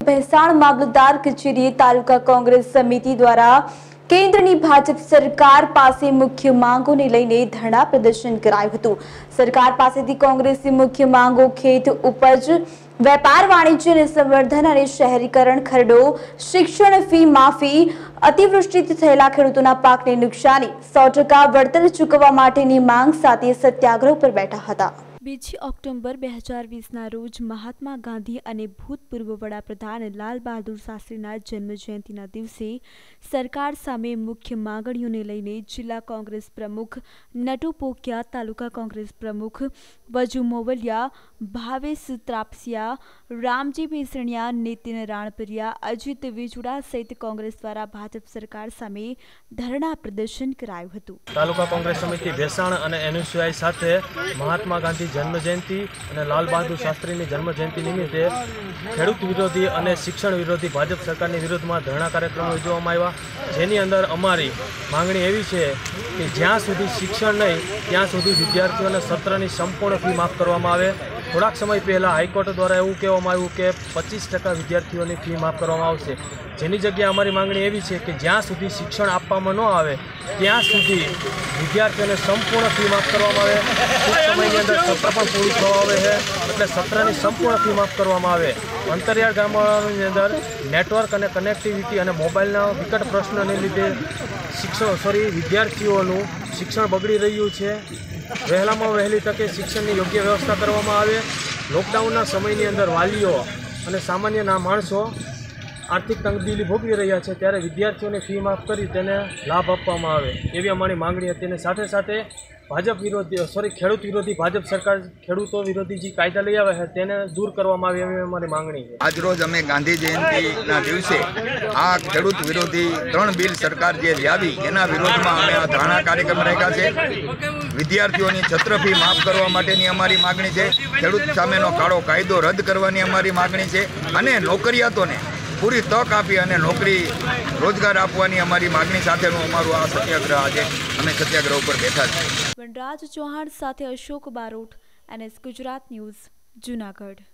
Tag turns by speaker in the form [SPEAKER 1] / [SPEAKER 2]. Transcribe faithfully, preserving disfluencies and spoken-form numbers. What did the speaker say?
[SPEAKER 1] ભેસાણ મામલતદાર કચેરીએ તાલુકા કોંગ્રેસ સમિતિ દ્વારા કેન્દ્રની ભાજપ સરકાર પાસે મુખ્ય માંગોને લઈને ધરણા પ્રદર્શન કરાયું હતું। સરકાર પાસેથી કોંગ્રેસની મુખ્ય માંગો ખેત ઉપજ, વેપાર વાણિજ્ય અને સંવર્ધન અને શહેરીકરણ ખરડો, શિક્ષણ ફી માફી, અતિવૃષ્ટિથી થયેલા ખેડૂતોના પાકને નુકસાની, સો ટકા વળતર ચૂકવવા માટેની માંગ સાથે સત્યાગ્રહ પર બેઠા હતા। બીજી ઓક્ટોબર બે હજાર વીસના રોજ મહાત્મા ગાંધી અને ભૂતપૂર્વ વડાપ્રધાન લાલ બહાદુર શાસ્ત્રીના જન્મ જયંતિના દિવસે સરકાર સામે મુખ્ય માંગણીઓને લઈને જિલ્લા કોંગ્રેસ પ્રમુખ નટુ પોકિયા, તાલુકા કોંગ્રેસ પ્રમુખ વજુ મોવલિયા, ભાવેશ ત્રાપસિયા, રામજી બેસણિયા, નીતિન રાણપરિયા, અજીત વિજુડા સહિત કોંગ્રેસ દ્વારા ભાજપ સરકાર સામે ધરણા પ્રદર્શન કરાયું હતું।
[SPEAKER 2] તાલુકા કોંગ્રેસ સમિતિ ભેસાણ અને એનએસયુઆઈ સાથે મહાત્મા ગાંધી જન્મ જયંતિ અને લાલ બહાદુર શાસ્ત્રીની જન્મ જયંતિ નિમિત્તે ખેડૂત વિરોધી અને શિક્ષણ વિરોધી ભાજપ સરકારની વિરુદ્ધમાં ધરણા કાર્યક્રમો યોજવામાં આવ્યા, જેની અંદર અમારી માંગણી એવી છે કે જ્યાં સુધી શિક્ષણ નહીં ત્યાં સુધી વિદ્યાર્થીઓને સત્રની સંપૂર્ણ ફી માફ કરવામાં આવે। થોડાક સમય પહેલાં હાઈકોર્ટ દ્વારા એવું કહેવામાં આવ્યું કે પચીસ ટકા વિદ્યાર્થીઓની ફી માફ કરવામાં આવશે, જેની જગ્યાએ અમારી માંગણી એવી છે કે જ્યાં સુધી શિક્ષણ આપવામાં ન આવે ત્યાં સુધી વિદ્યાર્થીઓને સંપૂર્ણ ફી માફ કરવામાં આવે। ટૂંક સમયની અંદર સત્ર પણ પૂરું થવા આવે છે, એટલે સત્રની સંપૂર્ણ ફી માફ કરવામાં આવે। અંતરિયાળ ગામોની અંદર નેટવર્ક અને કનેક્ટિવિટી અને મોબાઈલના વિકટ પ્રશ્નને લીધે શિક્ષણ સોરી વિદ્યાર્થીઓનું શિક્ષણ બગડી રહ્યું છે। વહેલામાં વહેલી તકે શિક્ષણની યોગ્ય વ્યવસ્થા કરવામાં આવે। લોકડાઉનના સમયની અંદર વાલીઓ અને સામાન્ય માણસો આર્થિક તંગદિલી ભોગવી રહ્યા છે, ત્યારે વિદ્યાર્થીઓને ફી માફ કરી તેને લાભ આપવામાં આવે એવી અમારી માંગણી હતી। અને સાથે સાથે ભાજપ વિરોધી સોરી ખેડૂત વિરોધી ભાજપ સરકાર ખેડૂતો વિરોધી જે કાયદા લઈ આવે છે તેને દૂર કરવામાં આવે એવી અમારી માંગણી છે।
[SPEAKER 3] આજરોજ અમે ગાંધી જયંતિના દિવસે આ ખેડૂત વિરોધી ત્રણ બિલ સરકાર જે લાવી એના વિરોધમાં અમે આ ધરણા કાર્યક્રમ રાખ્યા છે। વિદ્યાર્થીઓની છત્ર ફી માફ કરવા માટેની અમારી માગણી છે, ખેડૂત સામેનો કાળો કાયદો રદ કરવાની અમારી માગણી છે અને નોકરિયાતોને પૂરી તક આપી અને નોકરી રોજગાર આપવાની અમારી માગણી સાથેનું અમારું આ સત્યાગ્રહ આજે અમે સત્યાગ્રહ ઉપર બેઠા છીએ।
[SPEAKER 1] વનરાજ ચૌહાણ સાથે અશોક બારોટ, એનએસ ગુજરાત ન્યૂઝ, જૂનાગઢ।